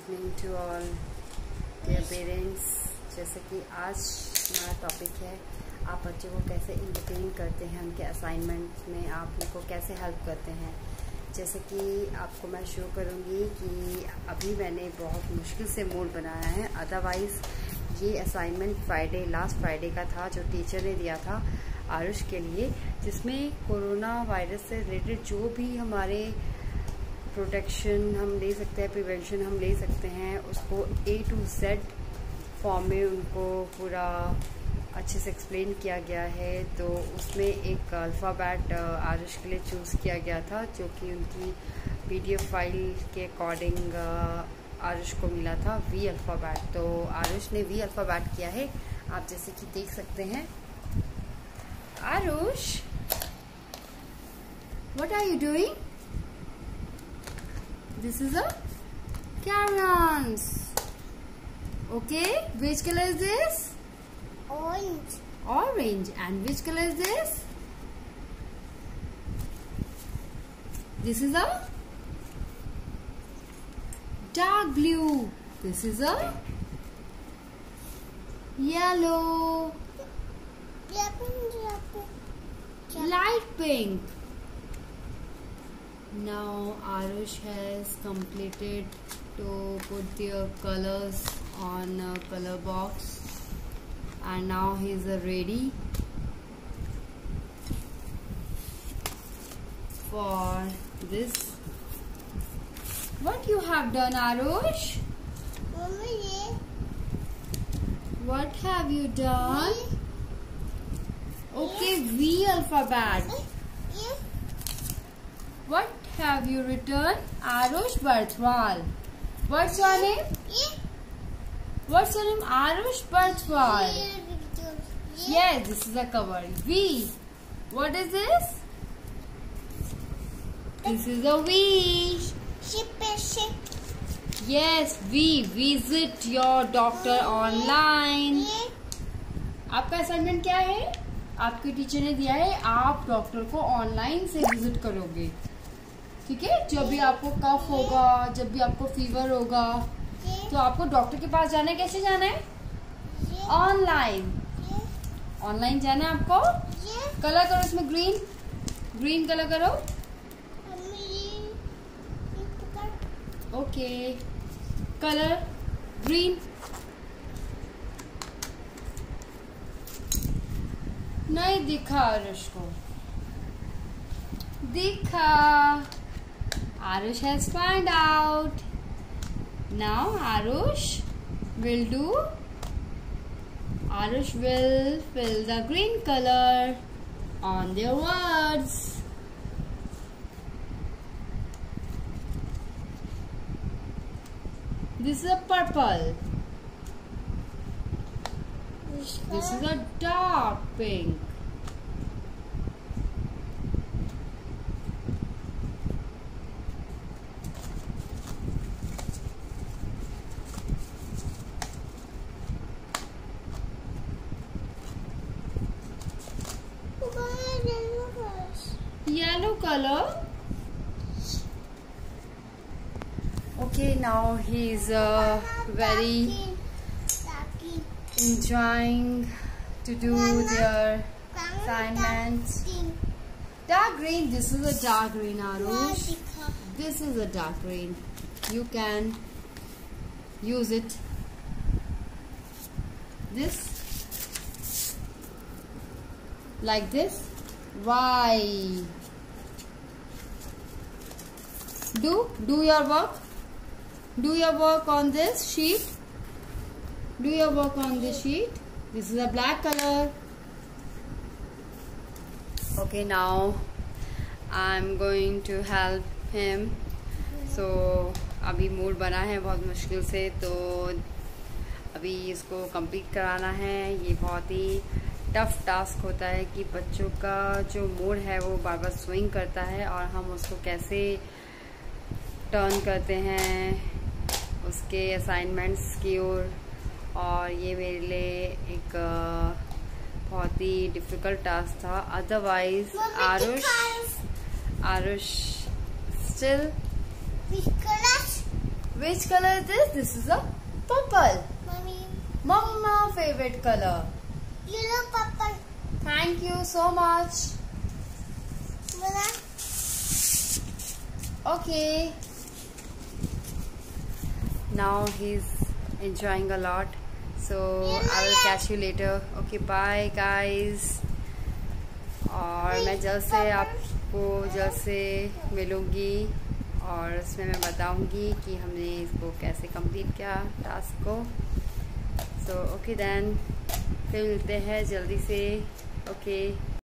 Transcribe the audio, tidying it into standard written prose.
Evening to all dear parents. जैसे कि आज हमारा टॉपिक है आप बच्चों को कैसे इंटरटेन करते हैं, उनके असाइनमेंट में आप उनको कैसे हेल्प करते हैं। जैसे कि आपको मैं शो करूँगी कि अभी मैंने बहुत मुश्किल से मूड बनाया है, अदरवाइज़ ये असाइनमेंट लास्ट फ्राइडे का था जो टीचर ने दिया था आरुष के लिए, जिसमें कोरोना वायरस से रिलेटेड जो भी हमारे प्रोटेक्शन हम ले सकते हैं, प्रिवेंशन हम ले सकते हैं, उसको A to Z फॉर्म में उनको पूरा अच्छे से एक्सप्लेन किया गया है। तो उसमें एक अल्फ़ाबेट आरुष के लिए चूज़ किया गया था जो कि उनकी PDF फाइल के अकॉर्डिंग आरुष को मिला था V अल्फ़ाबेट। तो आरुष ने V अल्फ़ाबेट किया है, आप जैसे कि देख सकते हैं। Aarush, what are you doing? This is a crayons. Okay, which color is this? Orange. Orange. And which color is this? This is a dark blue. This is a yellow. Light pink. Now Arush has completed to put their colors on a color box, and now he is ready for this. What you have done, Arush? Mommy, What have you done? Okay, V alphabet. What have you written? Arush Barthwal. What's your name? What's your name? Arush Barthwal. Yes, this is a cover. V. What is this? This is a V. Yes, V. Visit your doctor online. आपका assignment क्या है? आपके teacher ने दिया है आप doctor को online से विजिट करोगे, ठीक है। जब भी आपको कफ होगा, जब भी आपको फीवर होगा, तो आपको डॉक्टर के पास जाना है। कैसे जाना है? ऑनलाइन। ऑनलाइन जाना है आपको। कलर करो इसमें, ग्रीन कलर करो। Okay, colour green. नहीं दिखा आरुष को, दिखा। Arush has found out. Now Arush will fill the green color on their words. This is a purple. This is a dark pink. Yellow color. Okay, now he is very enjoying to do their assignments. Dark green. This is a dark green, Arush. This is a dark green. You can use it. This, like this. Why? Do your work. Do your work on this sheet. Do your work on this sheet. This is a black color. Okay, now I'm going to help him. So अभी mood बना है बहुत मुश्किल से, तो अभी इसको complete कराना है। ये बहुत ही टफ टास्क होता है कि बच्चों का जो मूड है वो बार बार स्विंग करता है, और हम उसको कैसे टर्न करते हैं उसके असाइनमेंट्स की ओर। और ये मेरे लिए एक बहुत ही डिफ़िकल्ट टास्क था। Otherwise Aarush still Which color is this? This is a purple. Mommy, Mama favorite color. yellow purple. Thank you so much. Mama, Okay. Now he's enjoying a lot. So I will catch you later. Okay, bye guys. और मैं जल्द से मिलूँगी और उसमें मैं बताऊँगी कि हमने इसको कैसे कंप्लीट किया टास्क को. सो ओके देन फिर मिलते हैं जल्दी से. ओके.